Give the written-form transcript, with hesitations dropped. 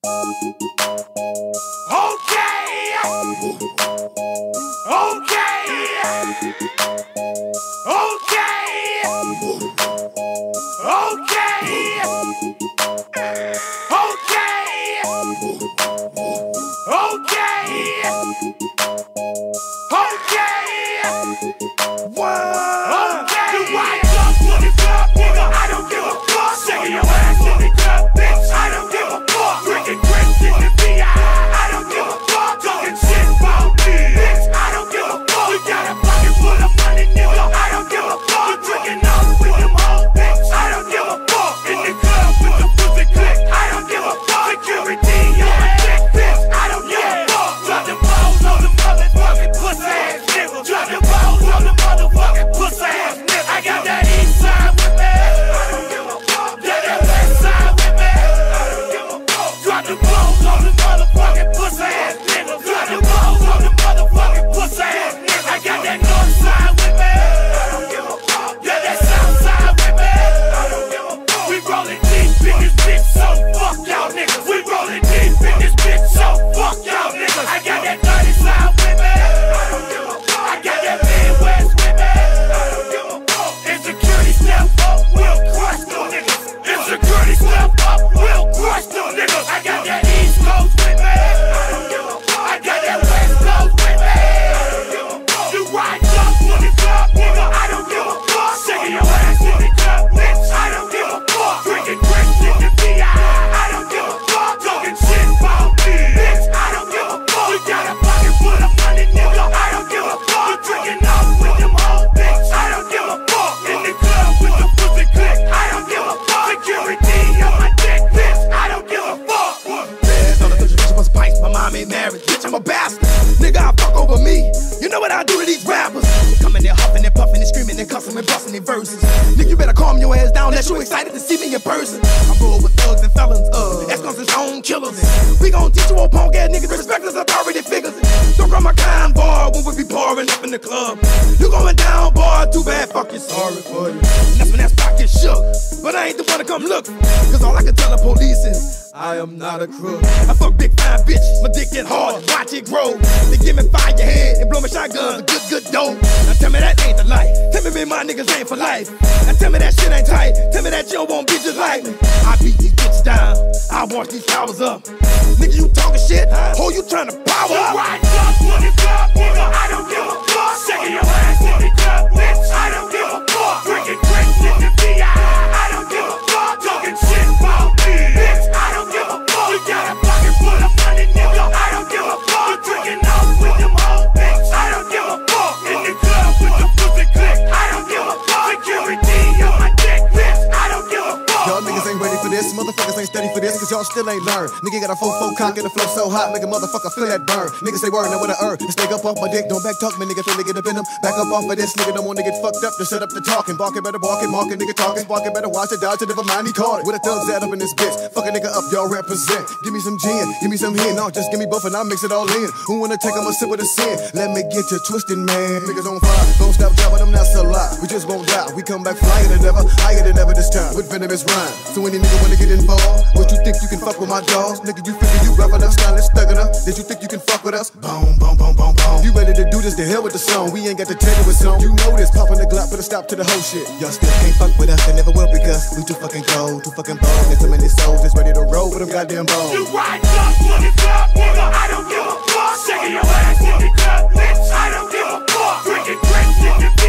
Still ain't learned. Nigga got a 4-4 cock and the flow so hot, make a motherfucker feel that burn. Niggas say word, now what I earn. This nigga up off my dick, don't back talk me, nigga feel get up in them. Back up off of this, nigga don't wanna get fucked up to set up the talking. Barking better barking, marking, nigga talking. Barking better watch it, dodge it, never mind, he caught it. With a thugs at up in this bitch. Fuck a nigga up, y'all represent. Give me some gin, give me some hen. No, just give me both and I'll mix it all in. Who wanna take a sip of the sin? Let me get you twisted, man. Niggas on fire, don't stop dropping them, that's a lie. We just won't die, we come back flyer than ever, higher than ever this time. With venomous rhyme. So any nigga wanna get involved, what you think you can fuck with my dogs? Nigga, you figure you rough enough, stylish, thug enough. Did you think you can fuck with us? Boom, boom, boom, boom, boom. You ready to do this? The hell with the song. We ain't got to tell you what's on. You know this, popping the Glock, put a stop to the whole shit. Y'all still can't fuck with us, and never will because we too fucking cold, too fucking bold. There's so many souls that's ready to roll with them goddamn bones. You right up, put it up, nigga. I don't give a fuck. Shaking your ass in the club, bitch. I don't give a fuck. Drinking grapes in the